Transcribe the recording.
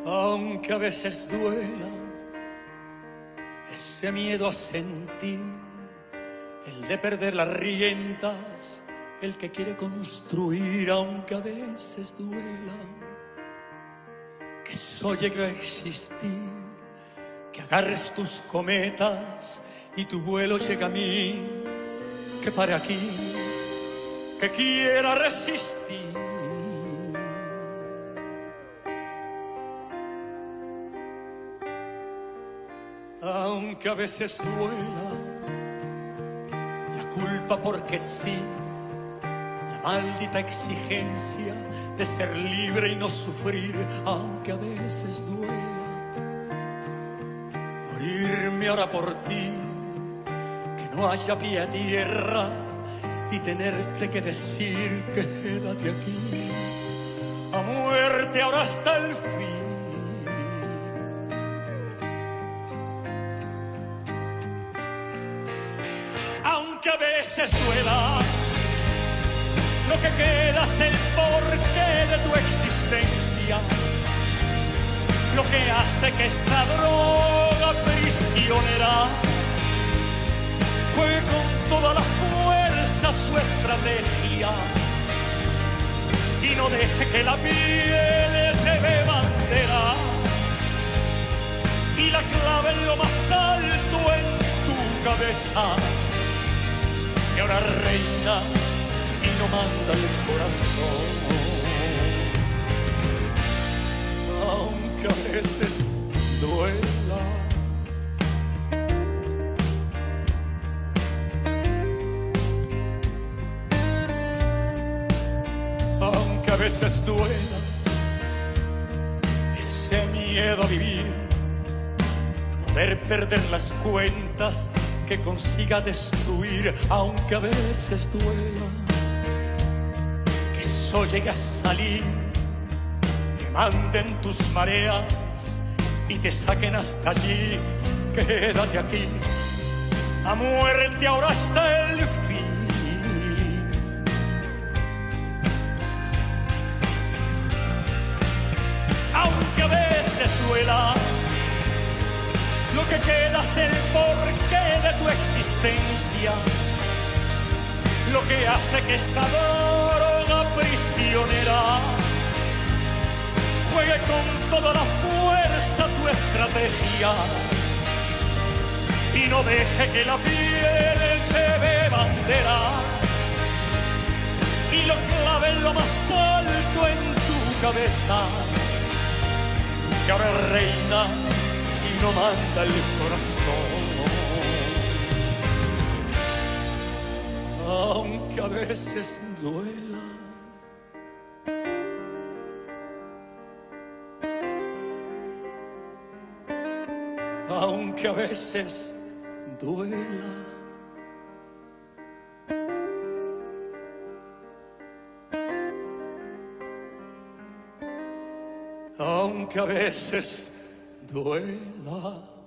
aunque a veces duela ese miedo a sentir, el de perder las riendas, el que quiere construir, aunque a veces duela que eso llegue a existir, que agarres tus cometas y tu vuelo llega a mí, que pare aquí, que quiera resistir. Aunque a veces duela la culpa porque sí, la maldita exigencia de ser libre y no sufrir, aunque a veces duela morirme ahora por ti, que no haya pie a tierra y tenerte que decir quédate aquí, a muerte ahora hasta el fin. Aunque a veces duela, lo que queda es el porqué de tu existencia, lo que hace que esta droga prisionera juegue con toda la fuerza su estrategia y no deje que la piel lleve bandera y la clave en lo más alto en tu cabeza, que ahora reina y no manda el corazón, aunque a veces duela. Aunque a veces duela ese miedo a vivir, poder perder las cuentas que consiga destruir, aunque a veces duela que eso llegue a salir, que manden tus mareas y te saquen hasta allí, quédate aquí, a muerte ahora hasta el fin. Aunque a veces duela, lo que queda es el porqué de tu existencia, lo que hace que esta droga prisionera juegue con toda la fuerza tu estrategia y no deje que la piel lleve bandera y lo clave en lo más alto en tu cabeza, que ahora reina y no manda el corazón, aunque a veces duela. Aunque a veces duela. Aunque a veces duela.